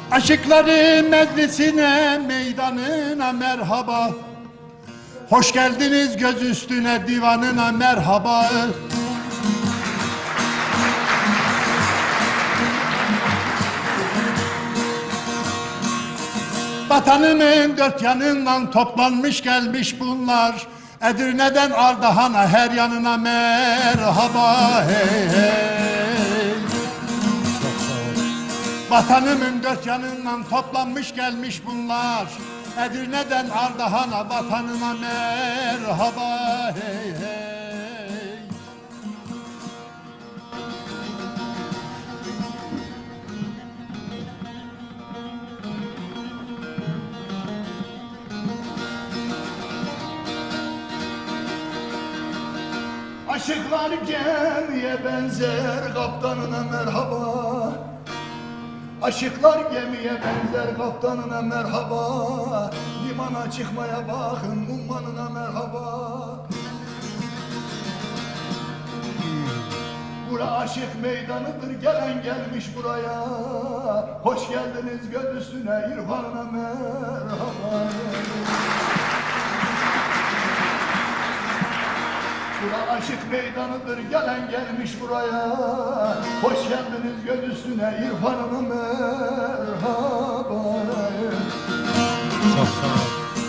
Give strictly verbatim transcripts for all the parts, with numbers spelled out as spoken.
Aşıkları meclisine, meydanına merhaba. Hoş geldiniz göz üstüne divanına merhaba. Vatanımın dört yanından toplanmış gelmiş bunlar. Edirne'den Ardahan'a her yanına merhaba hey hey. Vatanımın dört yanından toplanmış gelmiş bunlar. Edirne'den Ardahan'a vatanına merhaba hey hey. Aşıklar gemiye benzer kaptanına merhaba. Aşıklar gemiye benzer kaptanına merhaba. Limana çıkmaya bakın ummanına merhaba. Bura aşık meydanıdır gelen gelmiş buraya. Hoş geldiniz göz üstüne irfanına merhaba. Bura aşık meydanıdır gelen gelmiş buraya. Hoş geldiniz göz üstüne irfanına merhaba. Çok sağ ol.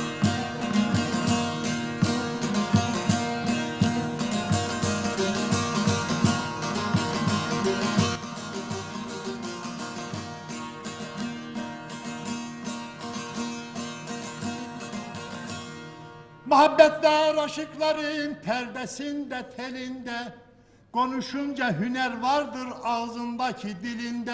Muhabbetler aşıkların perdesinde telinde. Konuşunca hüner vardır ağzındaki dilinde.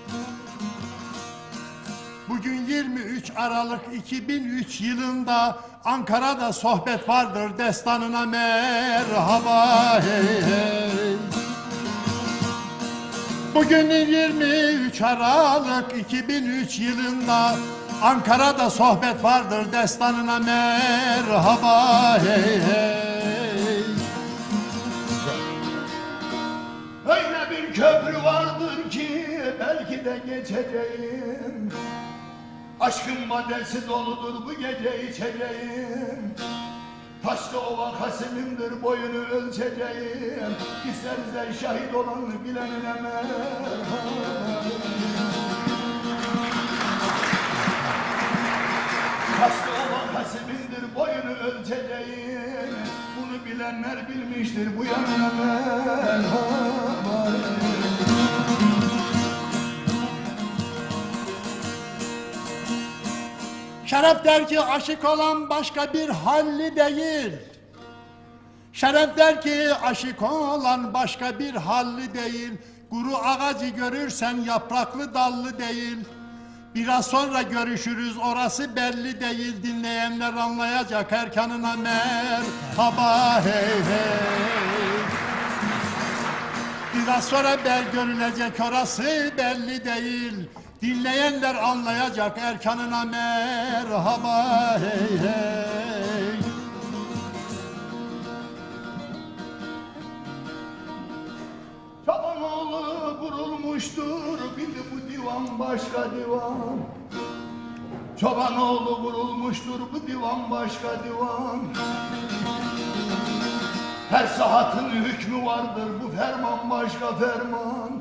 Bugün yirmi üç Aralık iki bin üç yılında Ankara'da sohbet vardır destanına merhaba hey hey. Bugün yirmi üç Aralık iki bin üç yılında Ankara'da sohbet vardır destanına merhaba hey hey. Öyle bir köprü vardır ki belki de geçeceğim. Aşkın maddesi doludur bu gece içeceğim. Taşlı ova Kasim'imdir boyunu ölçeceğim. İsterse şahit olanı bilenine merhaba. Taşlı ova Kasim'imdir boyunu ölçeceğim. Bunu bilenler bilmiştir bu yanına merhaba. Şeref der ki aşık olan başka bir halli değil. Şeref der ki aşık olan başka bir halli değil. Kuru ağacı görürsen yapraklı dallı değil. Biraz sonra görüşürüz orası belli değil. Dinleyenler anlayacak erkanına merhaba hey hey. Biraz sonra bel görülecek orası belli değil. Dinleyenler anlayacak erkanına merhaba hey hey. Çobanoğlu vurulmuştur bildi bu divan başka divan. Çobanoğlu vurulmuştur bu divan başka divan. Her saatın hükmü vardır bu ferman başka ferman.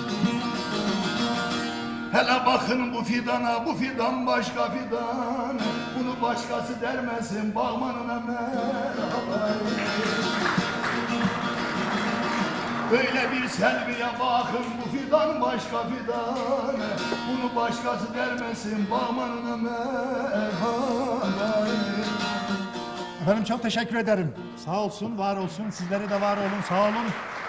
Hele bakın bu fidana, bu fidan başka fidan. Bunu başkası dermesin bağmanına merhaba. Böyle bir selviye bakın bu fidan başka fidan. Bunu başkası dermesin bağmanına merhaba. Efendim çok teşekkür ederim. Sağ olsun, var olsun. Sizlere de var olun, sağ olun.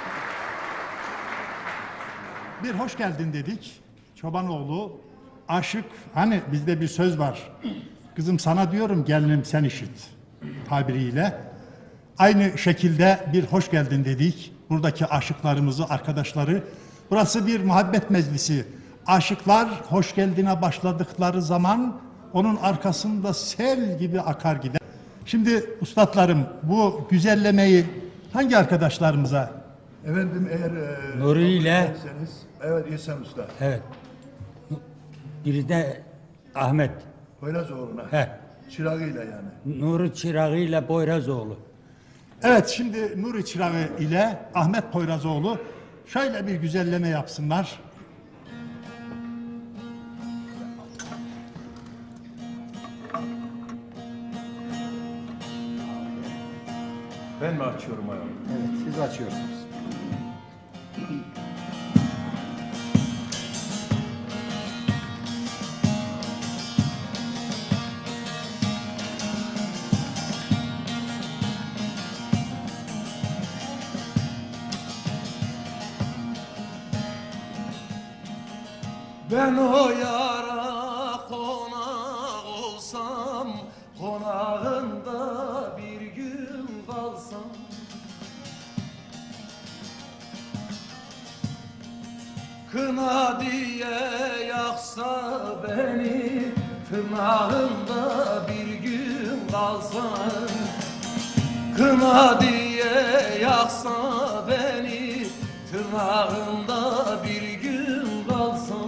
Bir hoş geldin dedik. Çobanoğlu, aşık, hani bizde bir söz var. Kızım sana diyorum, gelinim sen işit tabiriyle. Aynı şekilde bir hoş geldin dedik. Buradaki aşıklarımızı, arkadaşları. Burası bir muhabbet meclisi. Aşıklar hoş geldine başladıkları zaman onun arkasında sel gibi akar gider. Şimdi ustadlarım bu güzellemeyi hangi arkadaşlarımıza? Efendim eğer e, Nuri ile derseniz, evet İhsan Usta. evet. biri de Ahmet. Poyrazoğlu'na. He. Çırağıyla yani. Nuri Çırağı ile Boyrazoğlu. Evet, şimdi Nuri Çırağı ile Ahmet Poyrazoğlu şöyle bir güzelleme yapsınlar. Ben mi açıyorum ayağımı? Evet, siz açıyorsunuz. Ben o yara konak olsam, konağında bir gün kalsam, kına diye yaksa beni, tırnağında bir gün kalsam, kına diye yaksa beni, tırnağında bir gün kalsam.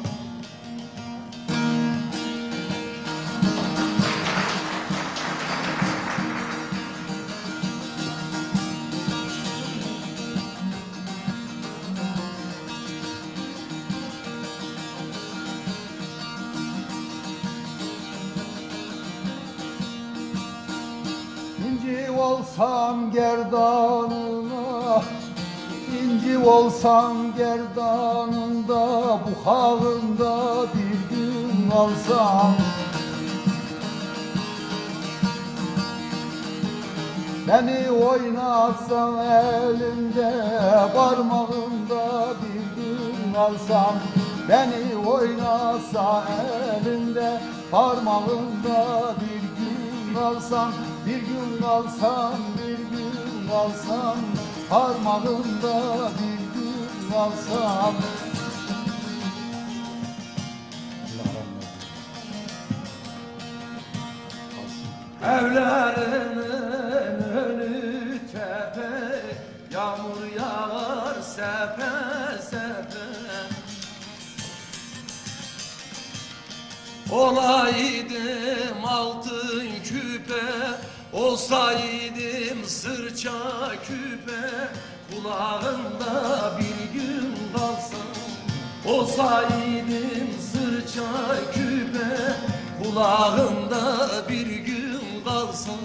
İnci olsam gerdanına, inci olsam gerdanında, buharında bir gün kalsam. Beni oynatsan elinde, parmağında bir gün kalsam. Beni oynatsa elinde, parmağında bir gün kalsam. Bir gün kalsam, bir gün kalsam, parmağında bir gün kalsam. Evlerinin önü tepe, yağmur yağar sepe sepe. Olaydım altın küpe, olsaydım sırça küpe, kulağında bir gün kalsam. Olsaydım sırça küpe, kulağında bir gün kalsam.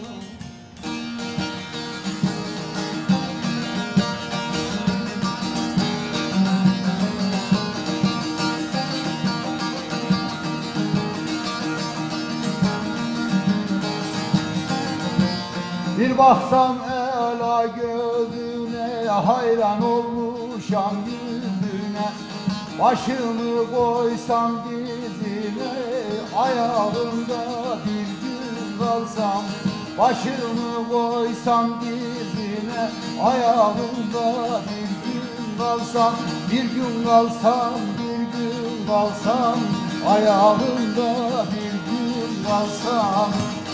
Bir baksam ela gözüne, hayran olmuşam yüzüne. Başımı koysam dizine, ayağımda bir gün kalsam. Başımı koysam dizine, ayağımda bir gün kalsam. Bir gün kalsam, bir gün kalsam, ayağımda bir gün kalsam.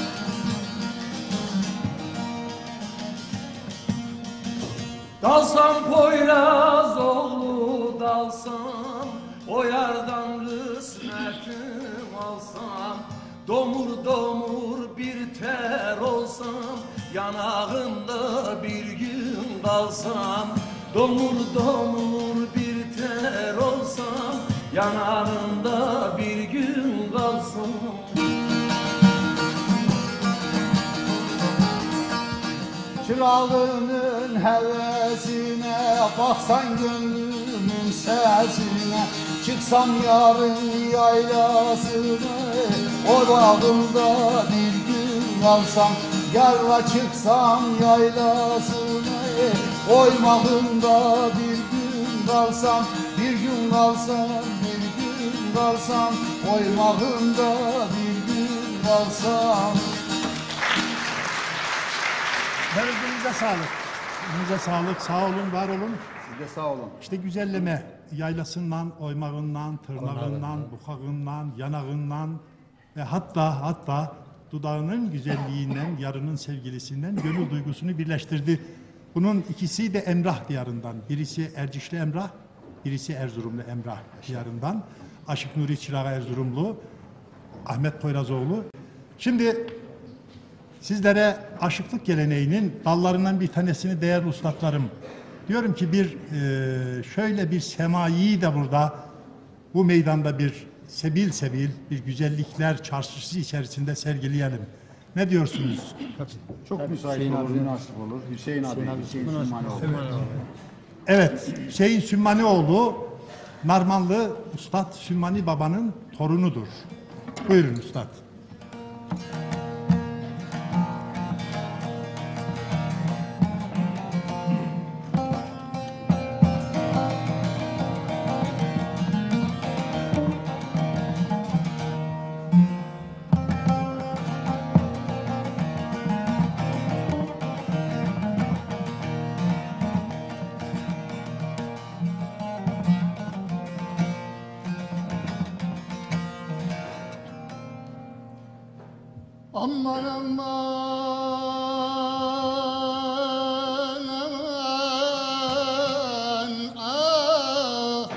Dalsam Poyrazoğlu dalsam, o yardan kısmetim alsam. Domur domur bir ter olsam, yanağında bir gün kalsam. Domur domur bir ter olsam, yanağında bir gün kalsam. Çırağının hevesine, baksan gönlümün sesine. Çıksam yarın yaylasına, o bağımda bir gün kalsam. Yarla çıksam yaylasına, oymağında bir gün kalsam. Bir gün kalsam, bir gün kalsam, oymağında bir gün kalsam. Elinize sağlık. Elinize sağlık. Sağ olun, var olun. Siz de sağ olun. İşte güzelleme yaylasından, oymağından, tırnağından, bukağından, yanağından ve hatta hatta dudağının güzelliğinden, yarının sevgilisinden gönül duygusunu birleştirdi. Bunun ikisi de Emrah diyarından. Birisi Ercişli Emrah, birisi Erzurumlu Emrah diyarından. Aşık Nuri Çırağı Erzurumlu, Ahmet Poyrazoğlu. Şimdi sizlere aşıklık geleneğinin dallarından bir tanesini değerli ustalarım, diyorum ki bir e, şöyle bir semayi de burada bu meydanda bir sebil sebil bir güzellikler çarşısı içerisinde sergileyelim. Ne diyorsunuz? Çok müsait olur, münasip olur. Hüseyin abi, Hüseyin Sümmanoğlu. Evet, Hüseyin Sümmanioğlu, Narmanlı Üstad Sümmani Baba'nın torunudur. Buyurun Üstad. Aman aman aman ah.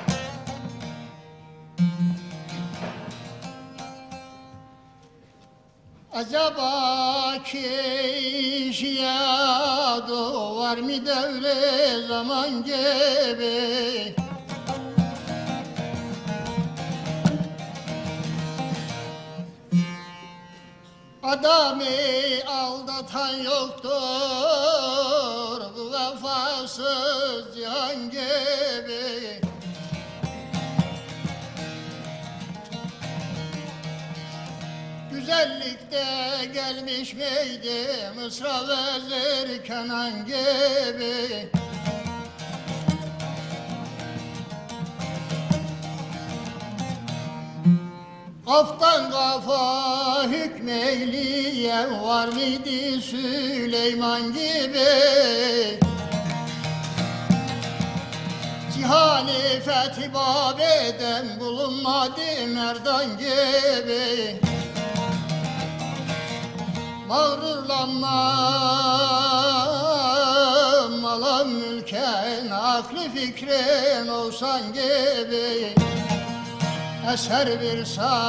Acaba kişiye doğar mı devre zaman gibi? Adamı aldatan yoktur bu vefasız cihan gibi. Güzellikte gelmiş miydi Mısra vezir Kenan gibi. Kaftan kafa hükmeyliye var mıydı Süleyman gibi? Cihani fethi bab eden bulunmadı Merdan gibi. Mağrurlanma mala mülken aklı fikrin olsan gibi. Eser bir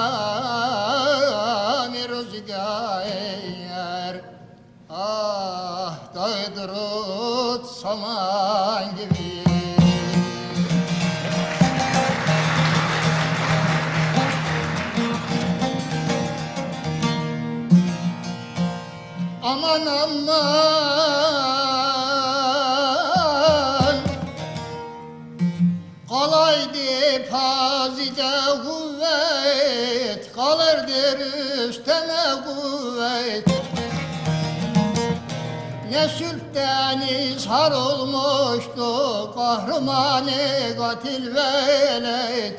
sani rüzgar, ah daydırıt saman gibi. Aman aman, kalaydı pazide kuvvet, kalırdır üsteme kuvvet. Ne sülkten izhar olmuştu kahramanı katil veled.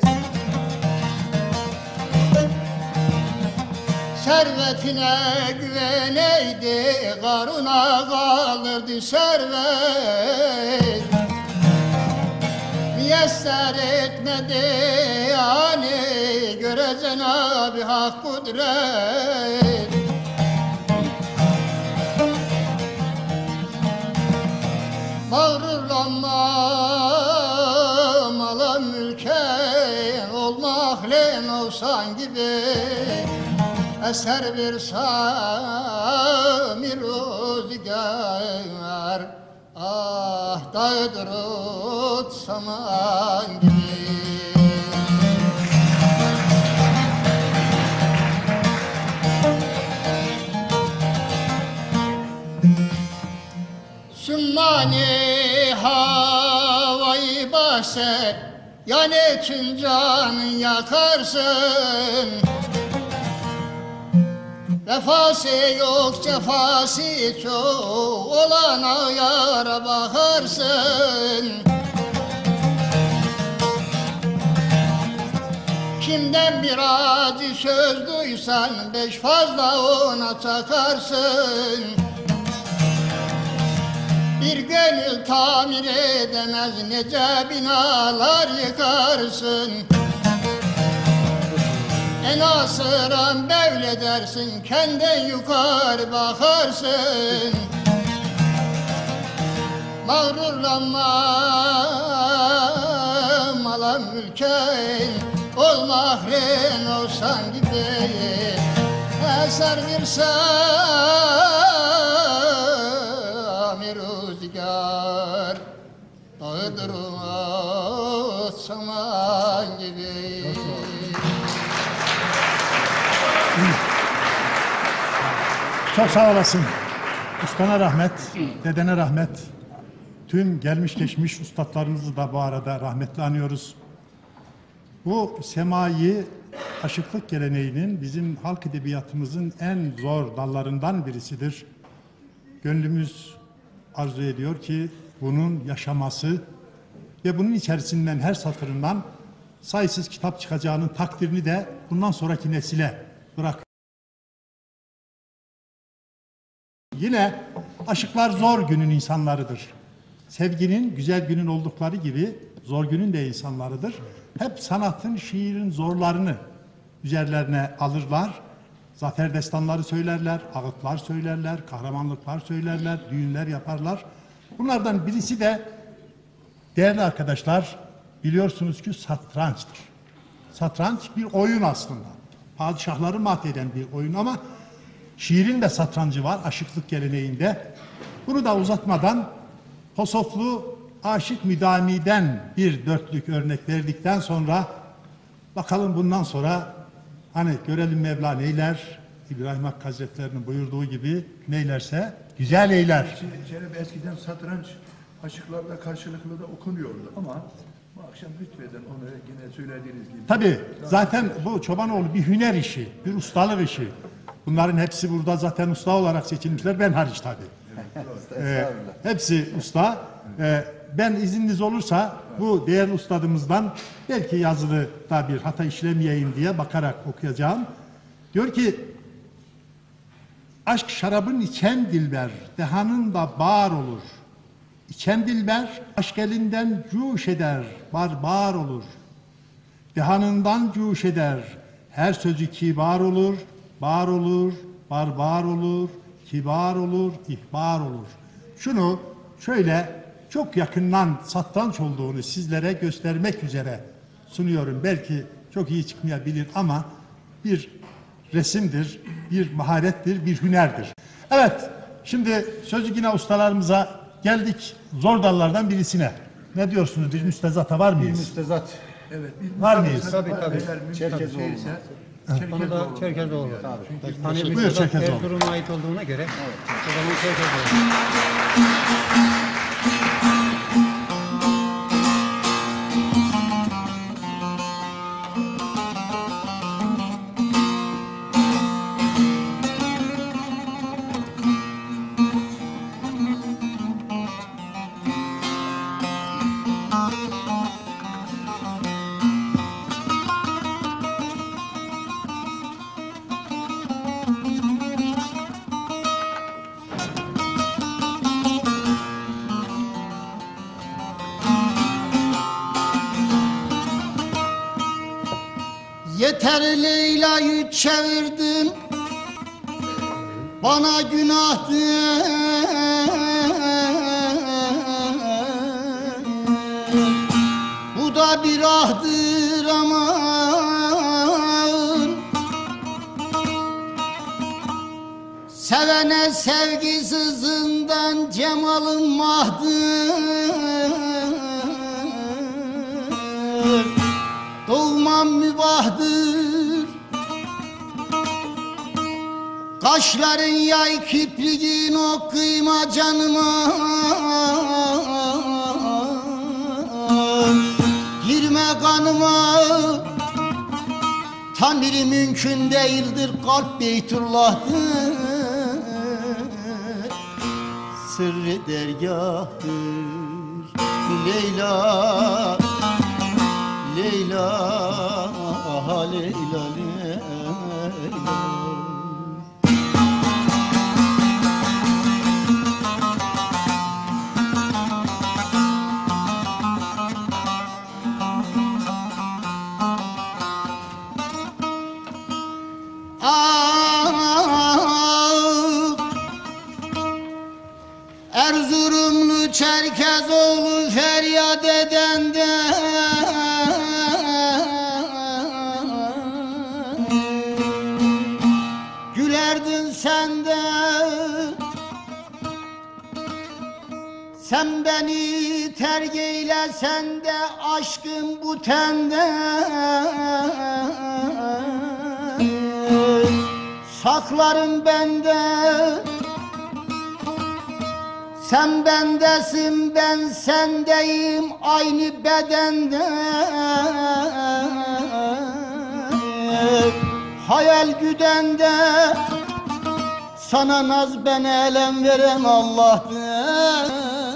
Servetine güveneydi, karına kalırdı servet. Müyesser etmedi yani, göre Cenab-ı Hak kudret. Mağrurlanma mala mülke, olmak len olsan gibi. Eser bir samir rüzgar, ah daydırıt saman gibi. Sümmani havayı bahset, yani tüm canın yakarsın. Vefası yok cefası çok, olana yara bakarsın. Kimden bir acı söz duysan, beş fazla ona takarsın. Bir gönül tamir edemez, nece binalar yıkarsın. En asıran böyle dersin, kendin yukarı bakarsın. Mağrurlanma mala mülken, olma mahren olsan gideyim eser bir samir rüzgar dağıdır saman gibi. Çok sağ olasın. Ustana rahmet, dedene rahmet. Tüm gelmiş geçmiş ustalarımızı da bu arada rahmetle anıyoruz. Bu semai aşıklık geleneğinin bizim halk edebiyatımızın en zor dallarından birisidir. Gönlümüz arzu ediyor ki bunun yaşaması ve bunun içerisinden her satırından sayısız kitap çıkacağının takdirini de bundan sonraki nesile bırak. Yine aşıklar zor günün insanlarıdır. Sevginin, güzel günün oldukları gibi zor günün de insanlarıdır. Hep sanatın, şiirin zorlarını üzerlerine alırlar. Zafer destanları söylerler, ağıtlar söylerler, kahramanlıklar söylerler, düğünler yaparlar. Bunlardan birisi de değerli arkadaşlar biliyorsunuz ki satrançtır. Satranç bir oyun aslında. Padişahları mahveden bir oyun ama şiirin de satrancı var aşıklık geleneğinde. Bunu da uzatmadan Kosoflu Aşık Müdami'den bir dörtlük örnek verdikten sonra bakalım bundan sonra hani görelim Mevla neyler, İbrahim Hakkı Hazretleri'nin buyurduğu gibi neylerse güzel eyler. Cenab-ı eskiden satranç aşıklarla karşılıklı da okunuyordu ama bu akşam lütfeden onu yine söylediğiniz gibi. Tabii zaten bu Çobanoğlu bir hüner işi, bir ustalık işi. Bunların hepsi burada zaten usta olarak seçilmişler, ben hariç tabii. Ee, hepsi usta. Ee, ben izniniz olursa bu değerli ustadımızdan belki yazılı da bir hata işlemeyeyim diye bakarak okuyacağım. Diyor ki, aşk şarabın içen dilber, dehanın da bar olur. İçen dilber, aşk elinden cuş eder, bar bar olur. Dehanından cuş eder, her sözü kibar olur, bar olur, barbar olur, kibar olur, ihbar olur. Şunu şöyle çok yakından satranç olduğunu sizlere göstermek üzere sunuyorum. Belki çok iyi çıkmayabilir ama bir resimdir, bir maharettir, bir hünerdir. Evet, şimdi sözü yine ustalarımıza geldik. Zor dallardan birisine. Ne diyorsunuz? Bir müstezata var mıyız? Bir müstezat. Evet. Bir Var mıyız? Tabii, tabii. Çerkezoğlu. Onu da Çerkezoğlu. Hani Buyur Çerkezoğlu. Erzurum'a ait olduğuna göre o zaman Çerkezoğlu. Yeter Leyla'yı çevirdin, bana günahtır. Bu da bir ahdır aman. Sevene sevgisizinden cemalın mahdır. Doğmam mübahdır, kaşların yay kipriğin o kıyma canıma. Girme kanıma, tamiri mümkün değildir, kalp Beytullah'tır. Sırrı dergahtır Leyla, Leyla, aha Leyla, Leyla. Ah, Erzurumlu Çerkezoğlu feryat edenden Sen beni terk eylesen de aşkım bu tende saklarım bende. Sen bendesin, ben sendeyim, aynı bedende. Hayal güdende, sana naz ben elem veren Allah'tır.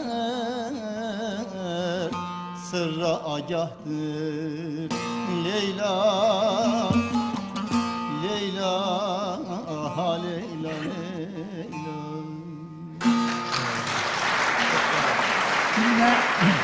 Sırra agahtır Leyla, Leyla, ha Leyla, Leyla. Diline,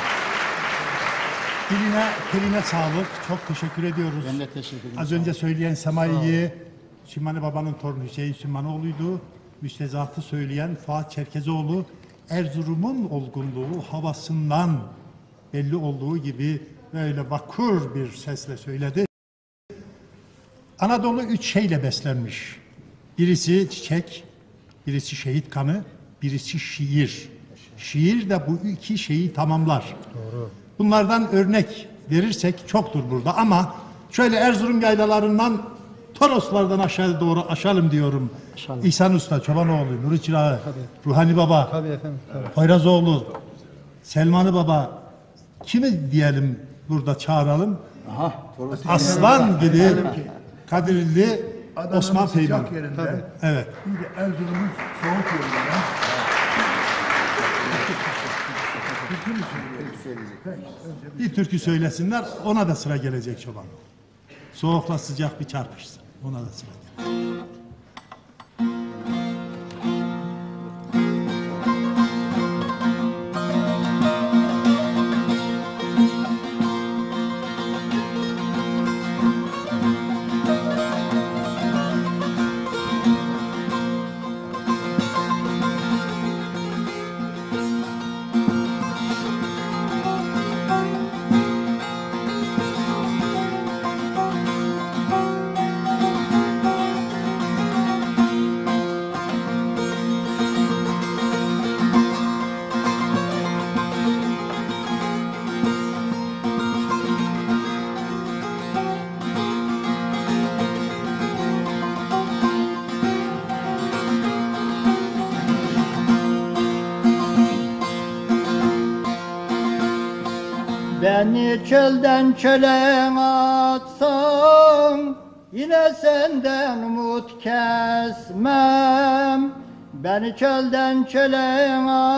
diline, keline sağlık. Çok teşekkür ediyoruz. Ben de teşekkür ederim. Az önce söyleyen Semayi'yi, Şimani Baba'nın torunu Hüseyin Şimanoğlu'ydu. Müstezatı söyleyen Fuat Çerkezoğlu, Erzurum'un olgunluğu havasından belli olduğu gibi böyle vakur bir sesle söyledi. Anadolu üç şeyle beslenmiş. Birisi çiçek, birisi şehit kanı, birisi şiir. Şiir de bu iki şeyi tamamlar. Doğru. Bunlardan örnek verirsek çoktur burada ama şöyle Erzurum yaylalarından Toroslardan aşağı doğru aşalım diyorum. Aşalım. İhsan Usta, Çobanoğlu, Nuri Çırağı, Ruhani Baba, Tabii efendim. Tabii. Poyrazoğlu, Selmanı Baba, kimi diyelim burada çağıralım? Aha, Toros. Aslan gibi Kadirli Adana'nın Osman sıcak Peyman. yerinden, Evet. bir de Erzurum'un soğuk yerinden. Türkü mü söyleyecek? Bir türkü söylesinler, ona da sıra gelecek çoban. Soğukla sıcak bir çarpışsın. Ona da sıra gelecek. Beni çölden çöle atsan yine senden umut kesmem. Beni çölden çöle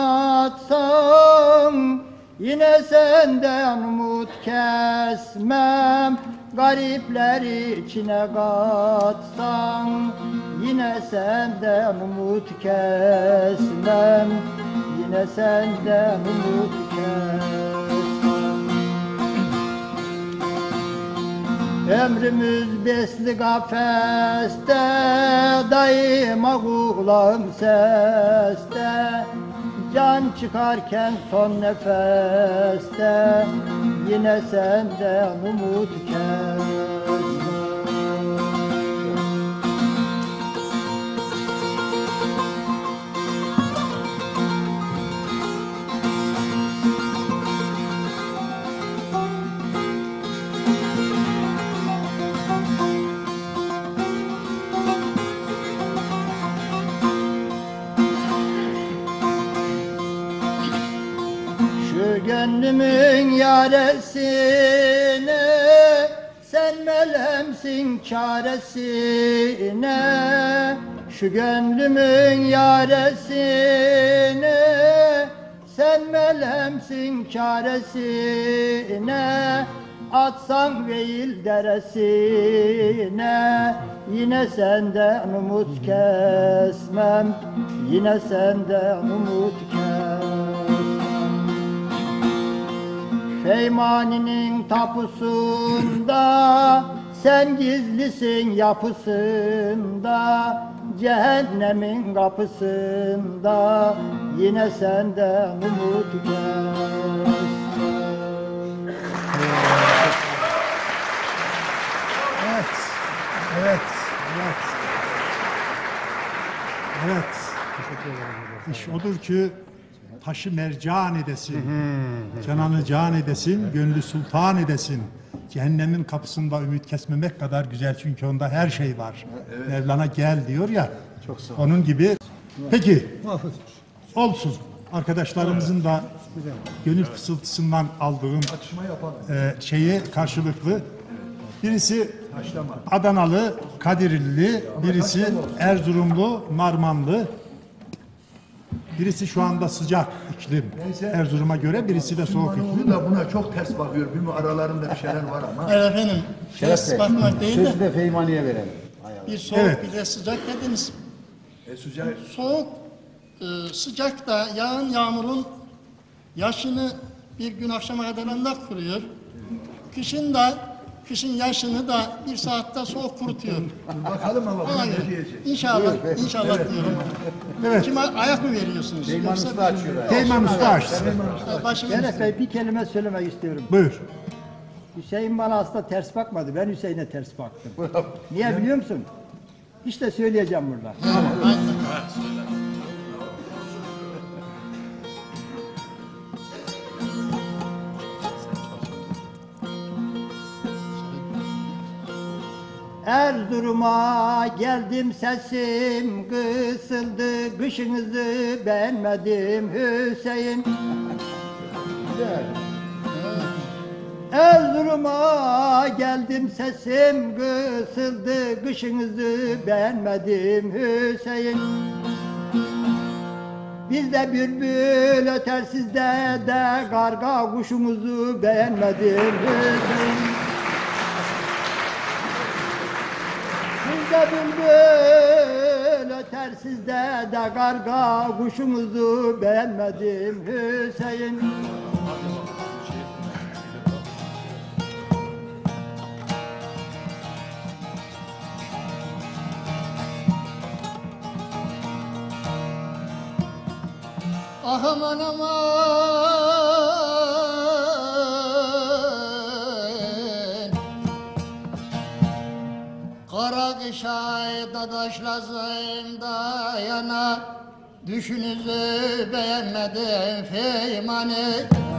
atsan yine senden umut kesmem. Garipler içine katsan yine senden umut kesmem. Yine senden umut kesmem. Ömrümüz besli kafeste, daima kulağım seste. Can çıkarken son nefeste, yine senden umut kesmem. Gönlümün yaresine sen melemsin çaresine. Şu gönlümün yaresine sen melemsin çaresine. Atsan veil deresine yine senden umut kesmem. Yine senden umut kesmem. Feymani'nin tapusunda sen gizlisin yapısında. Cehennemin kapısında yine senden umut kesmem. Evet, evet, evet. Evet. İş odur ki taşı mercan edesin. Cananı can edesin, gönlü sultan edesin. Cehennemin kapısında ümit kesmemek kadar güzel çünkü onda her şey var. Mevlana gel diyor ya. Çok sağ ol. Onun gibi. Peki. Muhafız. Olsun. Arkadaşlarımızın da gönül fısıltısından aldığım e, şeyi karşılıklı. Birisi Adanalı, Kadirli, birisi Erzurumlu, Narmanlı. Birisi şu anda sıcak iklim. Neyse. Erzurum'a göre, birisi de soğuk Osmanoğlu iklim. da buna çok ters bakıyor. Bir aralarında bir şeyler var ama. Evet efendim, ters bakmak değil de Sözü de Feymani'ye verelim. bir soğuk Evet. bir de sıcak dediniz. E, sıcak, Soğuk, e, sıcak da yağın yağmurun yaşını bir gün akşama kadar andak kuruyor. Kışın da, kışın yaşını da bir saatte soğuk kurutuyor. bakalım ama Ona bunu ne göre. diyecek? İnşallah, inşallah diyorum. Evet. Kime ayak mı veriyorsunuz? Feyman Yoksa Usta açıyor. Teğmen Usta açsın. başımız Şeref Bey bir kelime söylemek istiyorum. Buyur. Hüseyin bana aslında ters bakmadı. Ben Hüseyin'e ters baktım. Niye biliyor musun? İşte söyleyeceğim burada. Erzurum'a geldim sesim kısıldı. Kışınızı beğenmedim Hüseyin. Erzurum'a geldim sesim kısıldı. Kışınızı beğenmedim Hüseyin. Bizde bülbül öter sizde de karga kuşumuzu beğenmedim Hüseyin. Bizde bülbül öter sizde de karga kuşumuzu beğenmedim Hüseyin. Ah aman aman, kara kışa dadaşlazım dayana, düşünüzü beğenmedim Feymani.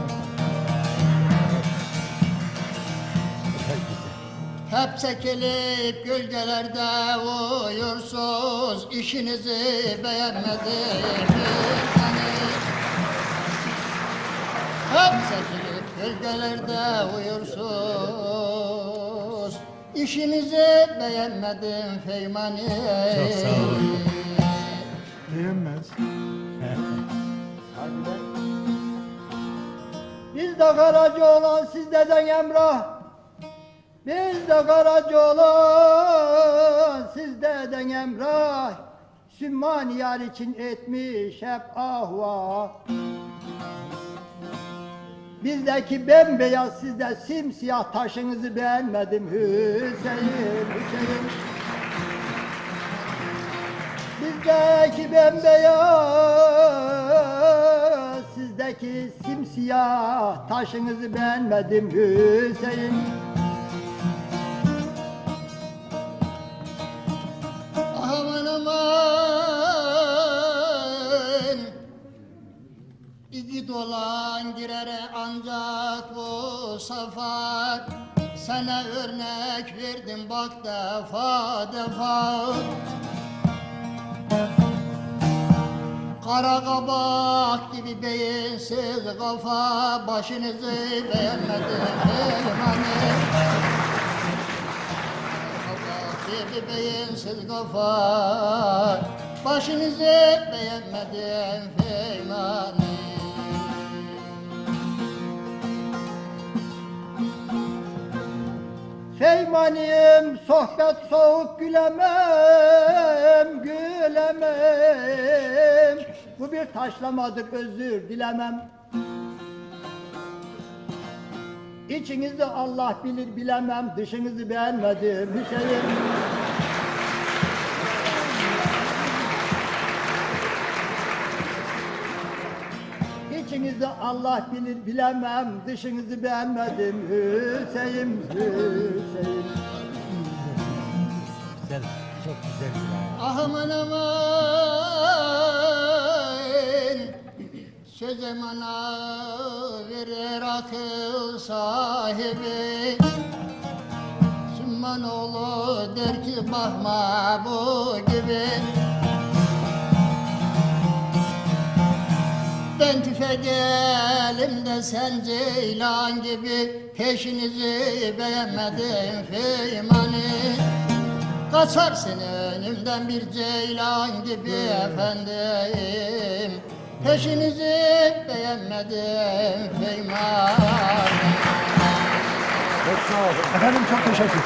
Hep çekilip gölgelerde uyursuz, işinizi beğenmedim Feymani. Hep çekilip gölgelerde uyursuz, işinizi beğenmedim Feymani. Çok sağ olun. Beğenmez. Bizde Karacı olan sizden Emrah. Bizde Karacı olan sizden Emrah. Sümmani yar için etmiş hep ahva. Bizdeki bembeyaz sizde simsiyah taşınızı beğenmedim Hüseyin, Hüseyin. Bizdeki bembeyaz sizdeki simsiyah taşınızı beğenmedim Hüseyin. Aman aman, iki dolan girere ancak bu sefer. Sana örnek verdim bak defa defa. Kara kabak gibi beyinsiz kafa, başınızı beğenmedim Feymani. Gibi beyinsiz kafa, başınızı beğenmedim Feymani. Feymani'yim sohbet soğuk gülemem, gülemem. Bu bir taşlamadır özür dilemem. İçinizi Allah bilir bilemem, dışınızı beğenmedim Hüseyin. İçinizi Allah bilir bilemem, dışınızı beğenmedim Hüseyin, Hüseyin. Güzel, çok güzel. Aman aman, Söz emana verir akıl sahibi. Sümmanoğlu der ki bakma bu gibi. Ben tüfek elimde sen ceylan gibi. Peşinizi beğenmedim feymani. Kaçarsın önümden bir ceylan gibi efendim. Peşinizi beğenmedim feymani. Efendim çok teşekkür.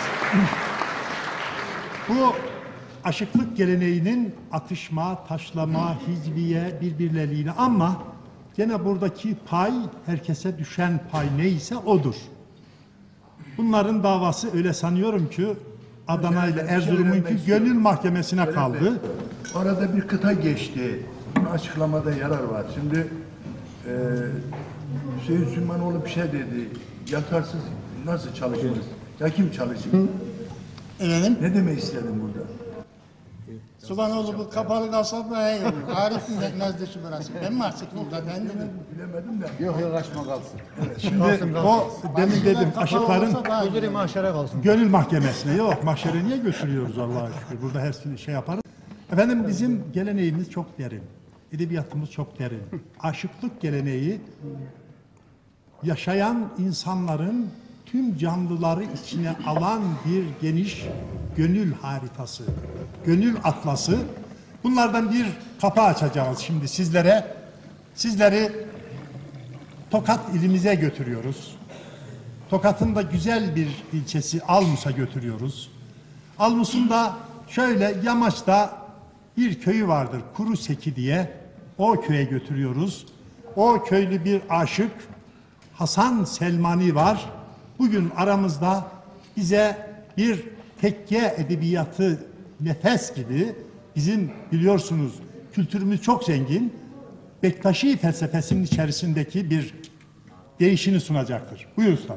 Bu aşıklık geleneğinin atışma, taşlama, hizbiye, birbirleriyle ama gene buradaki pay herkese düşen pay neyse odur. Bunların davası öyle sanıyorum ki Adana ile Erzurum'unki gönül mahkemesine kaldı. Arada bir kıta geçti. Açıklamada yarar var. Şimdi e, Hüseyin Sümmanoğlu bir şey dedi. Yatarsız nasıl çalışırız? Ya kim çalışır? Efendim? Ne demek istedin burada? Subhanoğlu bu kapalı kalsa da Arif'in bekmez dışı burası. Ben mi açık burada ben dedim. Bilemedim de. Yok yok açma kalsın. Şimdi o demin dedim aşıkların Huzuri mahşere kalsın. gönül mahkemesine yok. Mahşere niye götürüyoruz Allah'a şükür. Burada her şey yaparız. Efendim bizim geleneğimiz çok derin. Edebiyatımız çok derin. Aşıklık geleneği yaşayan insanların tüm canlıları içine alan bir geniş gönül haritası, gönül atlası. Bunlardan bir kapı açacağız şimdi sizlere. Sizleri Tokat ilimize götürüyoruz. Tokat'ın da güzel bir ilçesi Almus'a götürüyoruz. Almus'un da şöyle yamaçta bir köyü vardır Kuruseki diye. O köye götürüyoruz. O köylü bir aşık Hasan Selmani var. Bugün aramızda bize bir tekke edebiyatı nefes gibi, bizim biliyorsunuz kültürümüz çok zengin, Bektaşi felsefesinin içerisindeki bir değişini sunacaktır. Buyur usta.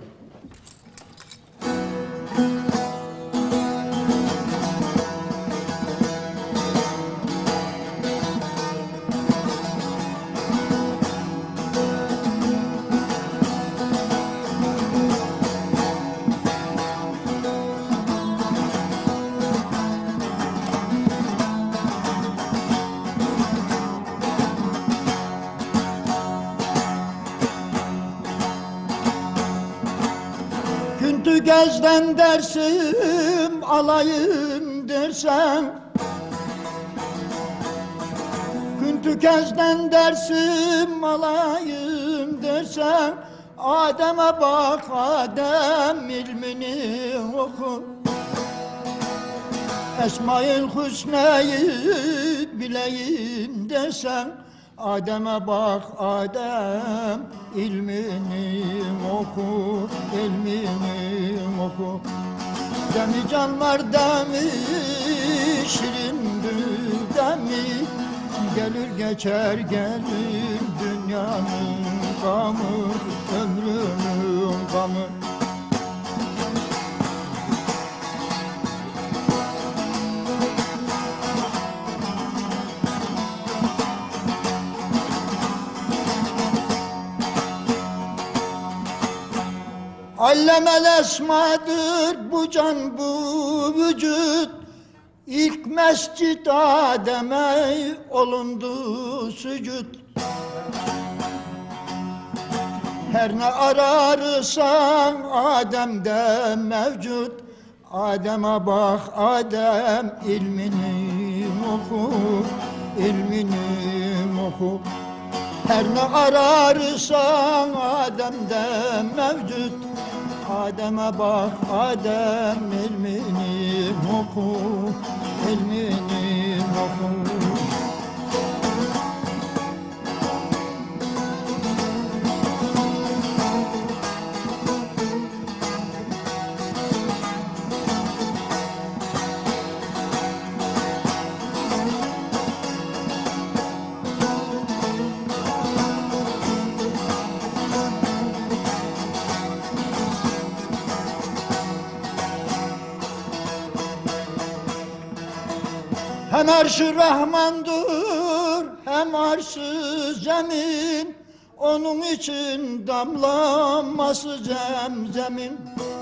Küntü gezden dersim alayım dersen, Küntü gezden dersim alayım dersen, Adem'e bak Adem ilmini oku. Esma-ül Hüsna'yı bileyim dersen, Adem'e bak Adem ilmini oku, ilmini oku. Demi canlar demi, şirindir demi, gelir geçer gelir dünyanın gamı, ömrünün gamı. Allemel esmadır bu can bu vücut, İlk mescid Adem'e olundu sücud. Her ne ararsan Adem'de mevcut. Adem'e bak Adem ilmini oku, ilmini oku. Her ne ararsan Adem'de mevcut. Adem'e bak Adem ilmini oku, ilmini oku. Hem arş-ı Rahman'dır hem arş-ı zemin, Onun için damlaması zemzemin.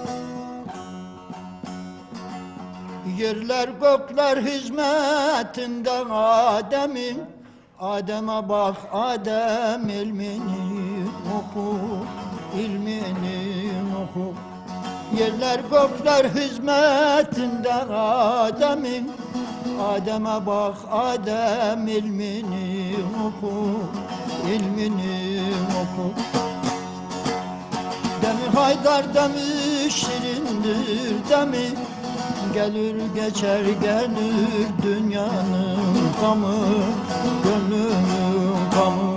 Yerler gökler hizmetinde Adem'in. Adem'e bak Adem ilmini oku, ilmini oku. Yerler gökler hizmetinde Adem'in. Adem'e bak Adem ilmini oku, ilmini oku. Demi Haydar demi şirindir demi. Gelir geçer gelir dünyanın gamı, gönlümün gamı.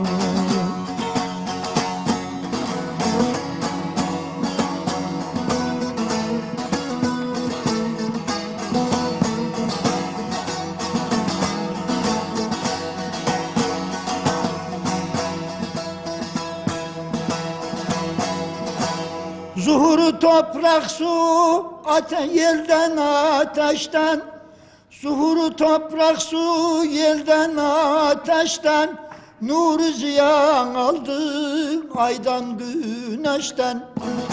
Zuhuru toprak su, ate yelden ateşten. Zuhuru toprak su, yelden ateşten. Nuru ziyan aldı aydan güneşten.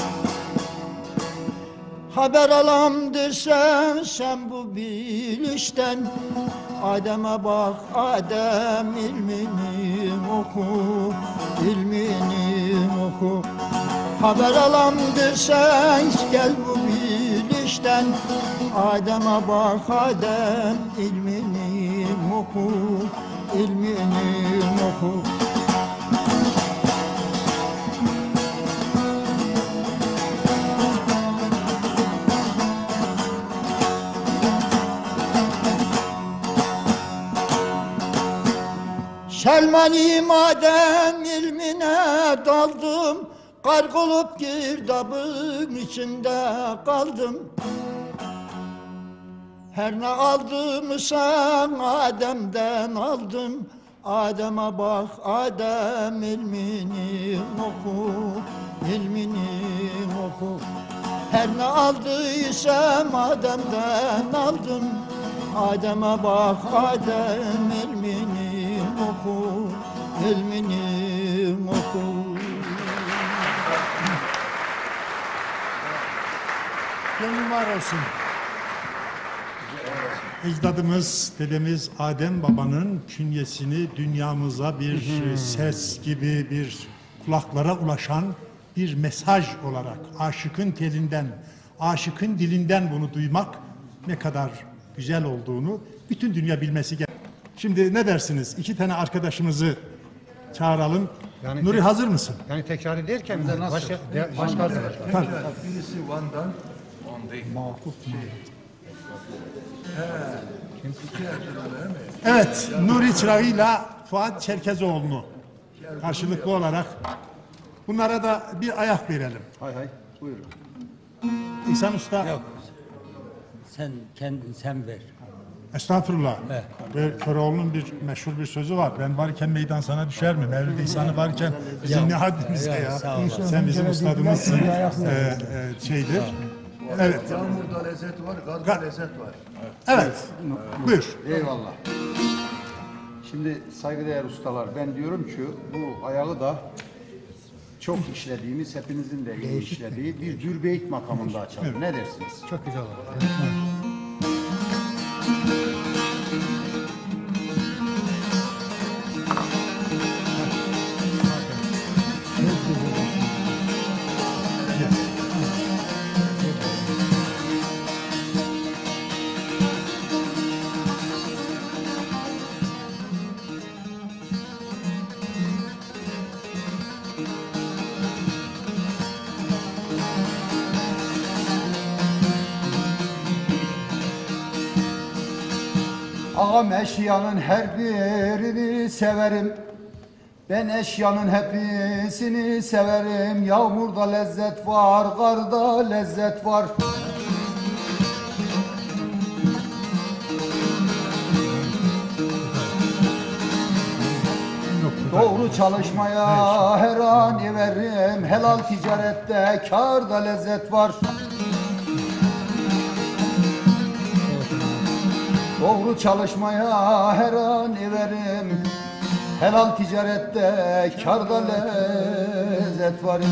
Haber alam dersen sen bu bilişten. Adem'e bak Adem ilmini oku, ilmini oku. Haber alam dersen gel bu bilişten. Adem'e bak Adem ilmini oku, ilmini oku. Selman-i Adem ilmine daldım. Gark olup girdabın içinde kaldım. Her ne aldığımı sen Adem'den aldın. Adem'e bak Adem ilmini oku, ilmini oku. Her ne aldıysam Adem'den aldın. Adem'e bak Adem ilmini oku, ilmini oku. Gönlün var olsun. Ecdadımız, dedemiz Adem Baba'nın künyesini dünyamıza bir ses gibi, bir kulaklara ulaşan bir mesaj olarak aşıkın telinden, aşıkın dilinden bunu duymak ne kadar güzel olduğunu bütün dünya bilmesi gerekiyor. Şimdi ne dersiniz? İki tane arkadaşımızı çağıralım. Yani Nuri tek- hazır mısın? Yani tekrar ederken mi? Başka, de- başka arkadaşlar. Birisi Van'dan, Evet, Nuri Çırağı'yla Fuat Çerkezoğlu'nu karşılıklı olarak bunlara da bir ayak verelim. Hay hay, buyurun. İhsan Usta. Yok. Sen kendin sen ver. Estağfurullah. Evet. Ve Köroğlu'nun bir meşhur bir sözü var. Ben varken meydan sana düşer mi? Mevlid İhsan'ı varken bizim ne haddimize ya, ya. sağ ol. Sen bizim ustadımızsın. Ee, e, şeydir. Evet. yağmurda lezzet var, karda Ga- lezzet var. Evet. Buyur. Eyvallah. Şimdi saygıdeğer ustalar, ben diyorum ki bu ayağı da çok işlediğimiz, hepinizin de iyi işlediği bir dürbeyt makamında açalım. Ne dersiniz? Çok güzel oldu. Ağam eşyanın her birini severim. Ben eşyanın hepsini severim. Yağmurda lezzet var, karda lezzet var. Doğru çalışmaya her an veririm. Helal ticarette kârda lezzet var. Doğru çalışmaya her an veririm. Helal ticarette kârda lezzet var.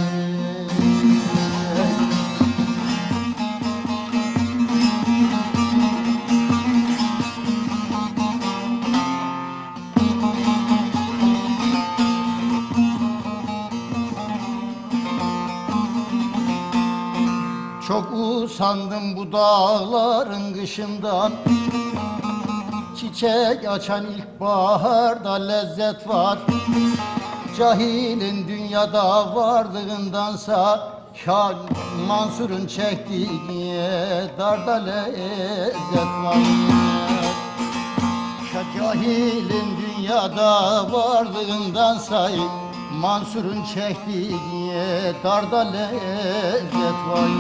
Çok usandım bu dağların kışından, çiçek açan ilkbaharda lezzet var. Cahilin dünyada vardığındansa Şah Mansur'un çektiği darda lezzet var. Cahilin dünyada vardığındansa Mansur'un çektiği darda lezzet var.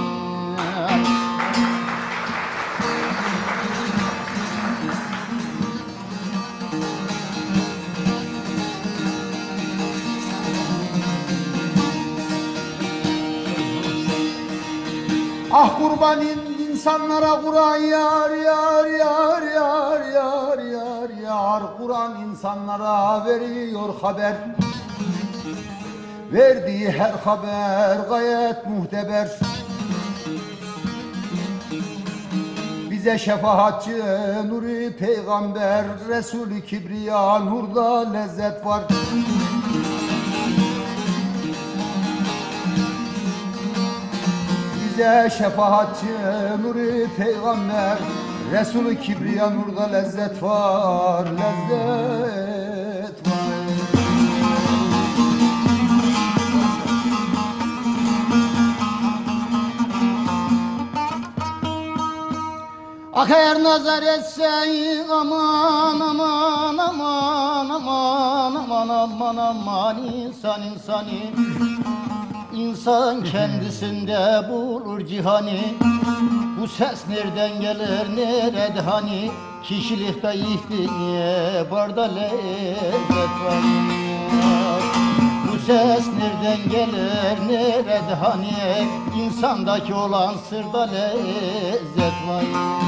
Ah kurban insanlara Kur'an yar yar yar yar yar yar yar. Kur'an insanlara veriyor haber. Verdiği her haber gayet muhteber. Bize şefaatçi Nuri Peygamber, Resulü Kibriya nurda lezzet var. Bize şefaatçi Nuri Peygamber, Resulü Kibriya nurda lezzet var, lezzet var. Ah eğer nazar etsen aman aman aman aman aman aman aman insan insani. İnsan kendisinde bulur cihani. Bu ses nereden gelir nerede hani? Kişilikte ihtibarda lezzet var. Bu ses nereden gelir nerede hani? İnsandaki olan sırda lezzet var.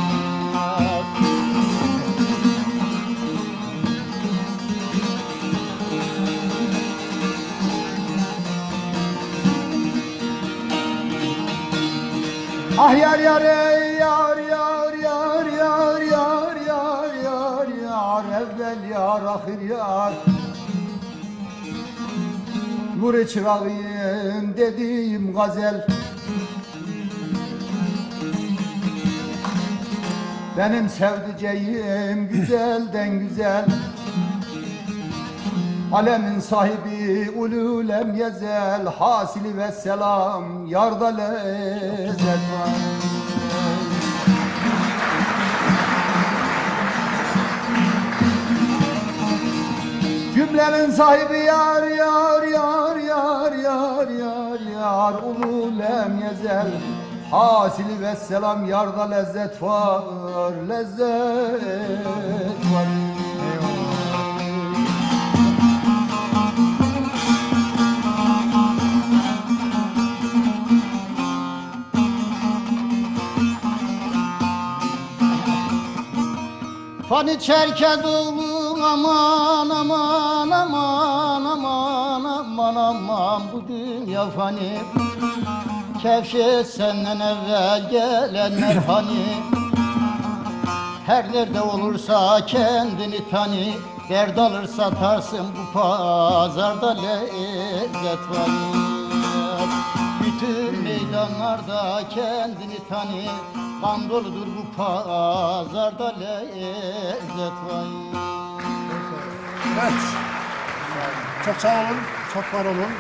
Ah yar yar ey yar yar yar yar yar yar yar yar. Evvel yar ahir yar. Nuri çırağıyım dediğim gazel. Benim sevdiceğim güzelden güzel. Alemin sahibi ululem yezel. Hasili ve selam yarda lezzet var. Cümlenin sahibi yar yar yar yar yar yar yar. Ululem yezel. Hasili ve selam yarda lezzet var, lezzet var. Fani Çerkezoğlu aman aman aman aman aman aman. Bu dünya fani. Kevşet senden evvel gelenler hani. Her nerede olursa kendini tani. Dert alır satarsın bu pazarda lezzet var. Bütün meydanlarda kendini tani. Kan doludur bu pazarda lezzet var. Evet. Çok sağ olun, çok var olun.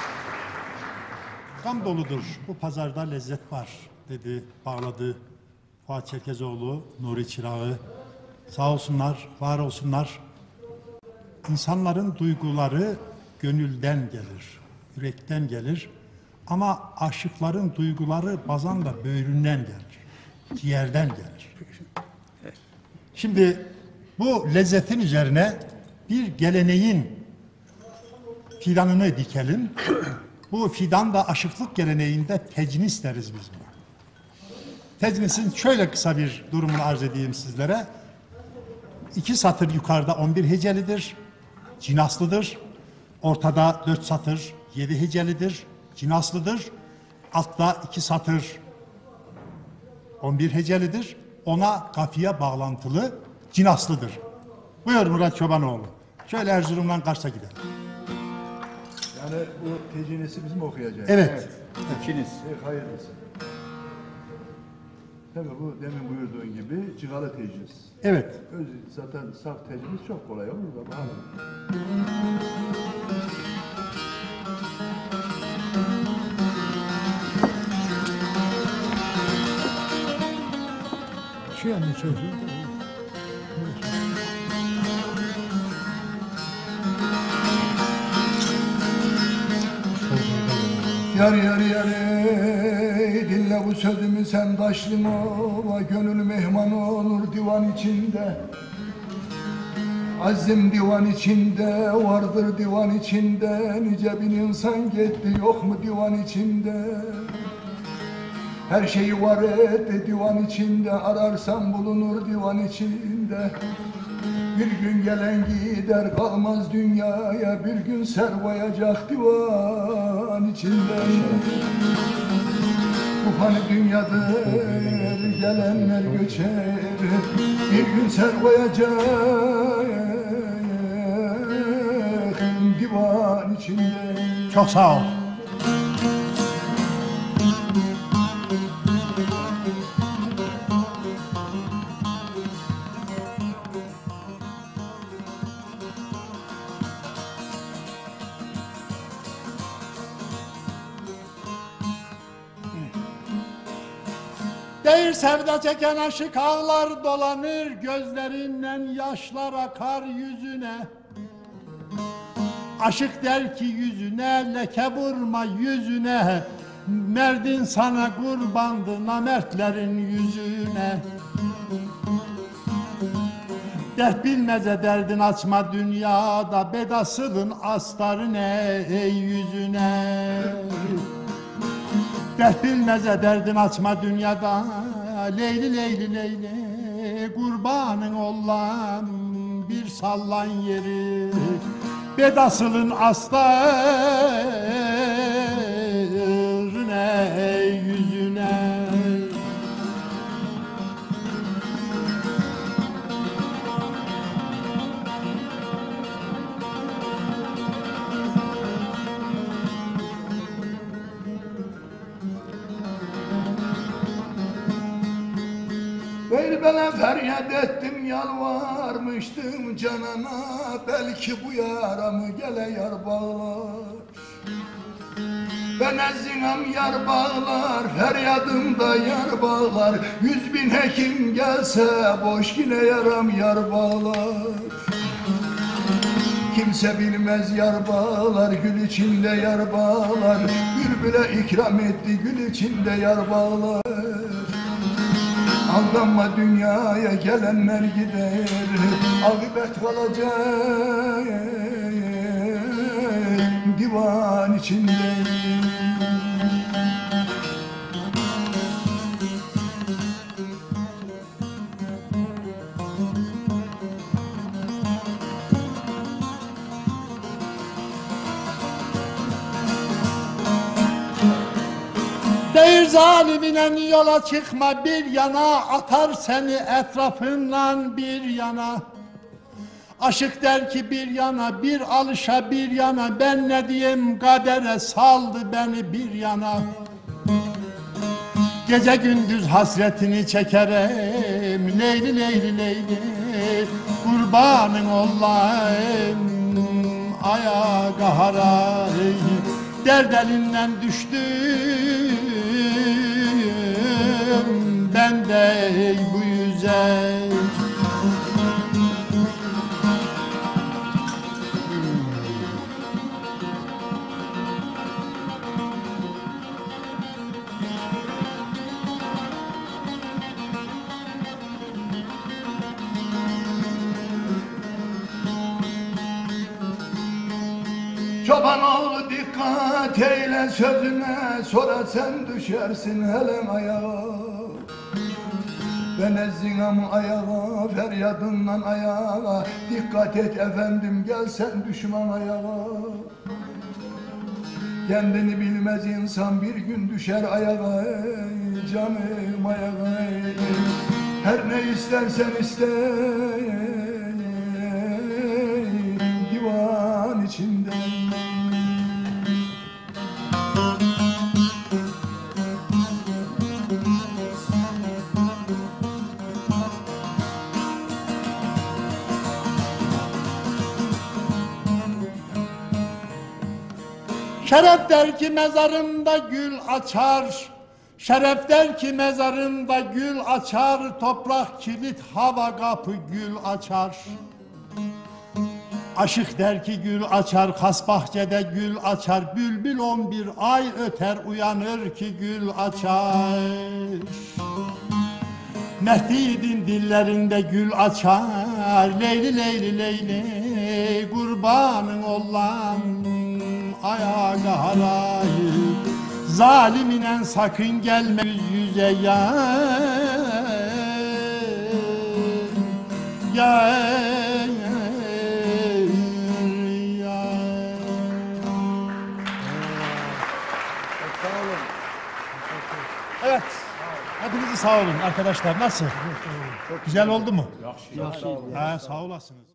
Kan doludur, bu pazarda lezzet var dedi, bağladı Fuat Çerkezoğlu, Nuri Çırağı. Sağ olsunlar, var olsunlar. İnsanların duyguları gönülden gelir, yürekten gelir. Ama aşıkların duyguları bazen de böğründen gelir, ciğerden gelir. Şimdi bu lezzetin üzerine bir geleneğin fidanını dikelim. Bu fidan da aşıklık geleneğinde tecnis deriz biz buna. Tecnisin şöyle kısa bir durumunu arz edeyim sizlere. İki satır yukarıda on bir hecelidir. cinaslıdır. Ortada dört satır, yedi hecelidir, cinaslıdır. Altta iki satır, on bir hecelidir. Ona kafiye bağlantılı, cinaslıdır. Buyur Murat Çobanoğlu. Şöyle Erzurum'dan Kars'a gidelim. Yani bu tecinesi bizim okuyacağız. Evet. Evet. İkiniz. E, hayırlısı. Tabii bu demin buyurduğun gibi cıgalı tecnis. Evet. Öz, zaten saf tecnis çok kolay olur da bakalım. Şu yanına çocuğu. Yar yar yar ey, dinle bu sözümü sen taşlım ova, gönül mehman olur divan içinde. Azim divan içinde, vardır divan içinde, nice bin insan gitti yok mu divan içinde. Her şeyi var etti divan içinde, ararsan bulunur divan içinde. Bir gün gelen gider kalmaz dünyaya, bir gün servayacak divan içinde. Bu fani dünyadır, gelenler göçer, bir gün servayacak divan içinde. Çok sağ ol. Değil sevda çeken aşık ağlar dolanır, gözlerinden yaşlar akar yüzüne. Aşık der ki yüzüne, leke vurma yüzüne, merdin sana kurbandı namertlerin yüzüne. Dert bilmeze derdin açma dünyada, bedasılın astarına ey yüzüne. Dert bilmeze derdin açma dünyada, Leyli Leyli Leyli, kurbanın olan bir sallan yeri. Bedasılın astarına ey yüzüne. Ver bana feryat ettim, yalvarmıştım canana, belki bu yaramı gele yar bağlar. Ben ezinam yar bağlar, feryadım da yar bağlar. Yüz bin hekim gelse boş yine yaram yar bağlar. Kimse bilmez yar bağlar, gül içinde yar bağlar. Bülbüle ikram etti, gül içinde yar bağlar. Aldanma dünyaya, gelenler gider, akıbet kalacak divan içinde. Değil zaliminen yola çıkma bir yana, atar seni etrafından bir yana. Aşık der ki bir yana, bir alışa bir yana, ben ne diyeyim kadere saldı beni bir yana. Gece gündüz hasretini çekerim, Leyli Leyli Leyli, kurbanın olayım aya kahara. Derd elinden düştüm ben de bu yüze. Çobanoğlu dikkat eyle sözüne, sonra sen düşersin helen ayağa. Ve nezzinam ayağa, feryadından ayağa. Dikkat et efendim, gelsen düşman ayağa. Kendini bilmez insan bir gün düşer ayağa, ey canım ayağa. Ey. Her ne istersen iste, divan içinde. Şeref der ki mezarımda gül açar, şeref der ki mezarımda gül açar, toprak kilit hava kapı gül açar. Aşık der ki gül açar, kas bahçede gül açar, bülbül on bir ay öter uyanır ki gül açar. Mehdi'nin dillerinde gül açar, Leyli Leyli Leyli, kurbanın olan ayağa harayı. Zaliminen sakın gelme yüz yüze ya, ya, ya. Evet. Hepinizi sağ olun arkadaşlar. Nasıl? Güzel oldu mu? Ha, sağ olasınız.